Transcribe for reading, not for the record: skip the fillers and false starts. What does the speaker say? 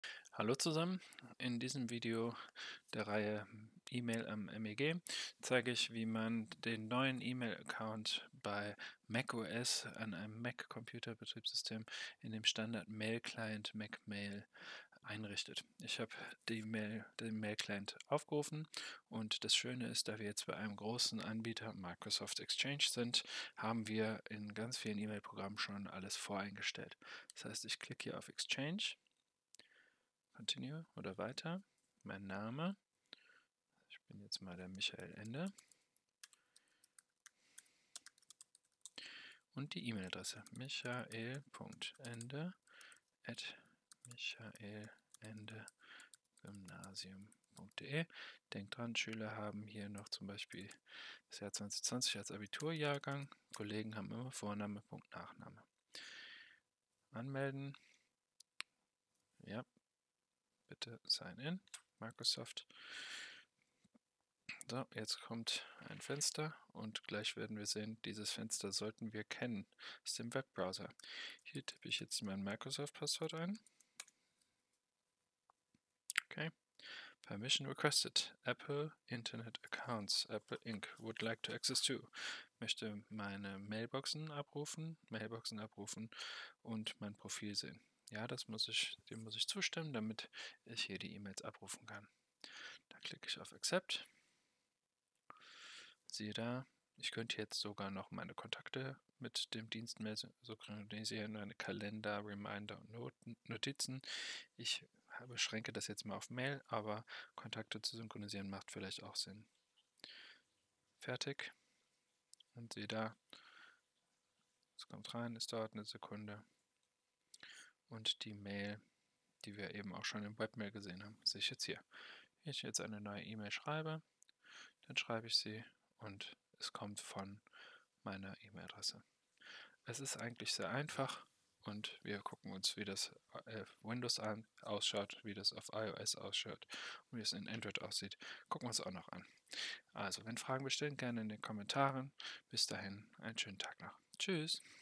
Hallo zusammen, in diesem Video der Reihe E-Mail am MEG zeige ich, wie man den neuen E-Mail-Account bei macOS an einem Mac-Computerbetriebssystem in dem Standard Mail-Client MacMail einrichtet. Ich habe den Mail-Client aufgerufen und das Schöne ist, da wir jetzt bei einem großen Anbieter Microsoft Exchange sind, haben wir in ganz vielen E-Mail-Programmen schon alles voreingestellt. Das heißt, ich klicke hier auf Exchange. Continue oder weiter. Mein Name. Ich bin jetzt mal der Michael Ende. Und die E-Mail-Adresse michael.ende@michaelendegymnasium.de. Denkt dran, Schüler haben hier noch zum Beispiel das Jahr 2020 als Abiturjahrgang. Kollegen haben immer Vorname, Punkt, Nachname. Anmelden. Ja, bitte sign in. Microsoft. So, jetzt kommt ein Fenster und gleich werden wir sehen, dieses Fenster sollten wir kennen aus dem Webbrowser. Hier tippe ich jetzt mein Microsoft-Passwort ein. Okay. Permission requested. Apple Internet Accounts. Apple Inc. would like to access to. Möchte meine Mailboxen abrufen und mein Profil sehen. Ja, dem muss ich zustimmen, damit ich hier die E-Mails abrufen kann. Da klicke ich auf Accept. Siehe da, ich könnte jetzt sogar noch meine Kontakte mit dem Dienstmail synchronisieren, meine Kalender, Reminder und Notizen. Ich beschränke das jetzt mal auf Mail, aber Kontakte zu synchronisieren macht vielleicht auch Sinn. Fertig. Und siehe da, es kommt rein, es dauert eine Sekunde. Und die Mail, die wir eben auch schon im Webmail gesehen haben, sehe ich jetzt hier. Wenn ich jetzt eine neue E-Mail schreibe, dann schreibe ich sie und es kommt von meiner E-Mail-Adresse. Es ist eigentlich sehr einfach und wir gucken uns, wie das auf Windows ausschaut, wie das auf iOS ausschaut und wie es in Android aussieht. Gucken wir uns auch noch an. Also, wenn Fragen bestehen, gerne in den Kommentaren. Bis dahin, einen schönen Tag noch. Tschüss.